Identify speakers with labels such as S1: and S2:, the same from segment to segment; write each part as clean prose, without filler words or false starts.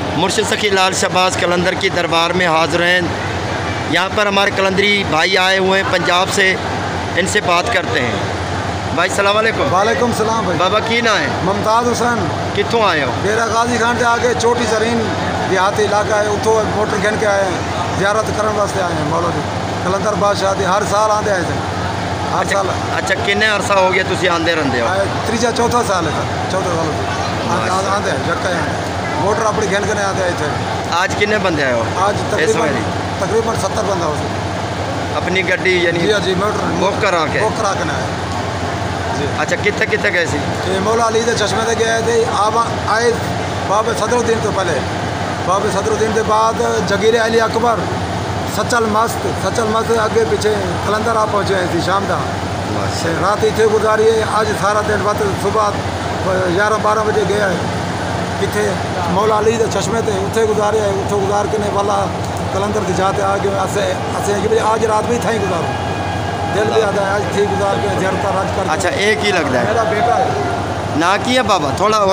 S1: मुर्शिद सखी लाल शहबाज कलंदर की दरबार में हाज़िर हैं। यहाँ पर हमारे कलंदरी भाई आए हुए हैं पंजाब से, इनसे बात करते हैं। भाई सलाम वालेकुम।
S2: वालेकुम सलाम भाई।
S1: बाबा की ना है?
S2: मुमताज़ हुसैन।
S1: कितों आए हो?
S2: डेरा गाजी खान से आके छोटी जरीन देहाती इलाका है, उतो मोटर खिन के आए हैं, ज़ियारत करने वास्ते आए हैं। मौलवी कलंदर बादशाह दी हर साल आते आए थे, हर साल।
S1: अच्छा किन्ने अरसा हो गया तुसी आंदे रहंदे हो?
S2: तीजा चौथा साल है, चौथा साल आते हैं जक्का हैं मोटर अपनी खिन के नहीं आते आए थे।
S1: आज किन्ने बंदे आए हो?
S2: आज तकरीबन 70 बंदा हो
S1: अपनी गड्डी यानी?
S2: जी मोटर
S1: बुक करा के
S2: आए।
S1: अच्छा कितने कितने गए सी?
S2: मौला अली के चश्मे से गए थे। आप आए बाबे सदरुद्दीन तो पहले, बाबे सदरुद्दीन के बाद जगीर अली अकबर, सचल मस्त आगे पीछे कलंदर आप पहुँचे थी शाम का। रात इतने गुजारी है, आज सारा दिन बात सुबह 11-12 बजे गया है कितने मौला अली के चश्मे थे उत्थे गुजारे है। उत्थे गुजार के नहीं वाला कलंदर की जाते आगे असे आज रात भी था ही गुजारो, दिल भी आता है आज थी गुजार के ज़ियारत राज कर।
S1: अच्छा एक ही लगता है?
S2: मेरा बेटा है।
S1: ना की है बाबा थोड़ा और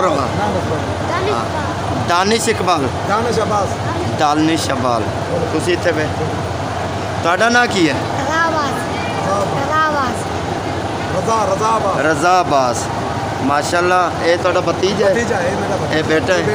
S1: दानिश इकबाल।
S2: दानिश अब्बास।
S1: दानिश अब्बास तुसी इत्थे पे तुहाडा ना की है? रज़ा अब्बास। माशाल्लाह ये तुहाडा भतीजा है? ये बेटा है।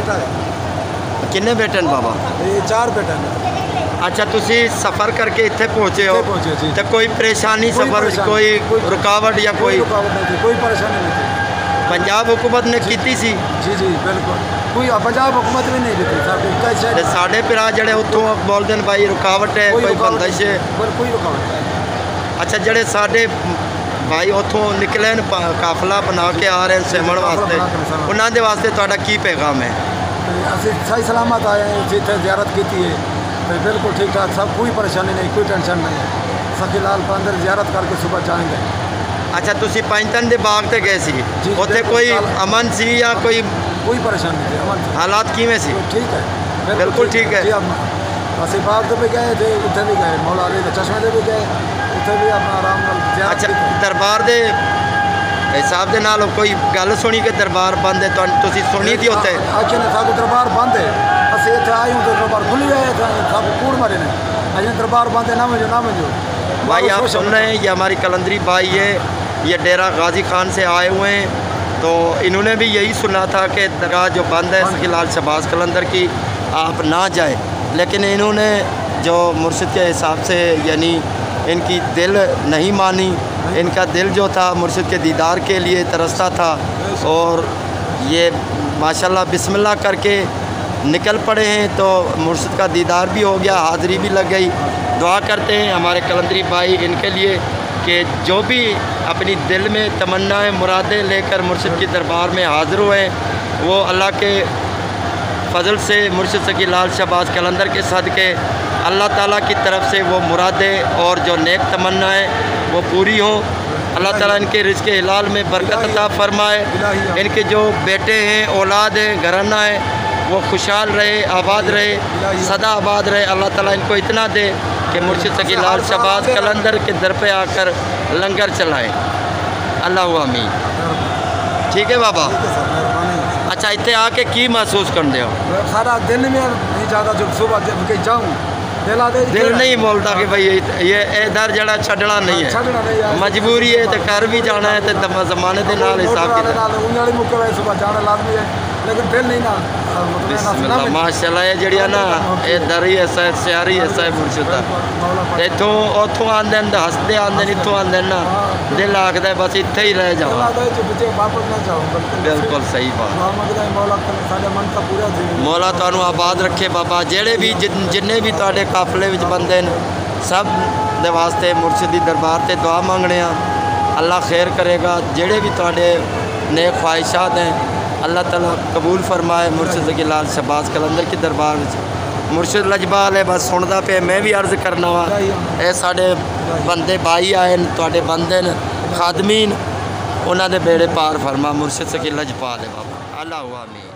S1: किन्ने बेटे हैं बाबा?
S2: ये 4 बेटे हैं।
S1: अच्छा तुसी सफ़र करके इत्थे पहुँचे हो तो कोई परेशानी सफ़र कोई रुकावट या कोई
S2: परेशानी नहीं थी?
S1: पंजाब हुकूमत ने की सी?
S2: जी बिल्कुल कोई पंजाब हुकूमत भी नहीं दी।
S1: साढ़े भरा जड़े उतों बोलते हैं भाई रुकावट है कोई बंदिश है?
S2: कोई रुकावट नहीं।
S1: अच्छा जड़े साढ़े भाई उतों निकले काफिला बना के आ रहे हैं सिमण वास्ते, उन्होंने वास्ते तुहाडा की पैगाम है?
S2: असं सही सलामत आए हैं, इतने ज़ियारत की है तो बिल्कुल ठीक ठाक, सब कोई परेशानी नहीं, कोई टेंशन नहीं है। सखी लाल कलंदर ज़ियारत करके सुबह जाएंगे।
S1: अच्छा तुसी पंजतन दे बाग ते गए सी, उत्थे कोई अमन सी या कोई
S2: परेशानी नहीं? अमन
S1: हालात किवें सी?
S2: ठीक है,
S1: बिल्कुल ठीक है।
S2: असं बाग भी गए थे, उत्थे भी गए, मौला अली के चश्मे से भी गए, उत्थे भी अपना आराम।
S1: अच्छा दरबार दे हिसाब के नाल कोई गल सुनी कि दरबार बंद है, तुसी सुनी थी उत्थे?
S2: अच्छा ने साडा दरबार बंद है, असं इत्थे आए हूँ तो दरबार खुली है, सब कूड़ मारे ने अजय दरबार बंद है। ना मंजो
S1: भाई आप सुन रहे हैं, ये हमारी कलंदरी भाई है, ये डेरा गाजी खान से आए हुए हैं। तो इन्होंने भी यही सुना था कि दरगाह जो बंद है सखी लाल शहबाज कलंदर की, आप ना जाए। लेकिन इन्होंने जो मुर्शिद के हिसाब से यानी इनकी दिल नहीं मानी, इनका दिल जो था मुर्शिद के दीदार के लिए तरसता था और ये माशाल्लाह बिस्मिल्लाह करके निकल पड़े हैं। तो मुर्शिद का दीदार भी हो गया, हाज़िरी भी लग गई। दुआ करते हैं हमारे कलंदरी भाई इनके लिए कि जो भी अपनी दिल में तमन्नाएं मुरादें लेकर मुर्शिद की दरबार में हाज़िर हुए, वो अल्लाह के फ़ज़ल से मुर्शिद सखी लाल शहबाज कलंदर के सदक़े अल्लाह ताला की तरफ से वो मुरादें और जो नेक तमन्नाएं वो पूरी हों। अल्लाह ताला इनके रिज़्क़ हिलाल में बरकत अता फ़रमाए। इनके जो बेटे हैं, औलाद हैं, घराना है, वो खुशहाल रहे, आबाद रहे, सदा आबाद रहे। अल्लाह ताला इनको इतना दे कि मुर्शिद सखी लाल शहबाज कलंदर के दर पे आकर लंगर चलाएँ। अल्लाह आमीन। ठीक है बाबा। अच्छा इतने आके की महसूस करते हो?
S2: सारा दिन में नहीं ज़्यादा, जब सुबह जब कहीं जाऊँ
S1: दिल नहीं बोलता कि भाई ये इधर जड़ा छड़ना नहीं है, मजबूरी है तो कर भी जाना है तो जमाने के नाल हिसाब
S2: लेकिन दिल नहीं ना।
S1: माशाल्लाह ये जड़िया ना ये दरी है सियारी है साहब मुर्शिद इतों उतों आते हैं हसते आते हैं, इतों आते ना दिल आखता है बस इत्थे ही रह जाओ। बिल्कुल सही बात। मौला तुहानू आबाद रखे बाबा। जेड़े भी जिन्ने भी तुहाडे काफले विच बंदे ने सब दे वास्ते मुर्शिद दी दरबार ते दुआ मंगने अल्लाह खैर करेगा। जेड़े भी तुहाडे नेक ख्वाहिशात हैं अल्लाह ताला कबूल फरमाए। मुर्शिद सखी लाल शहबाज कलंदर की दरबार में मुर्शिद लजपाल है, बस सुनता पे मैं भी अर्ज़ करना वा ये साढ़े बंदे भाई आए तुहाडे बंदे ने खादमीन, उन्होंने बेड़े पार फरमा। मुर्शिद सखी लजपाल है बाबा। अल्लाह आमीन।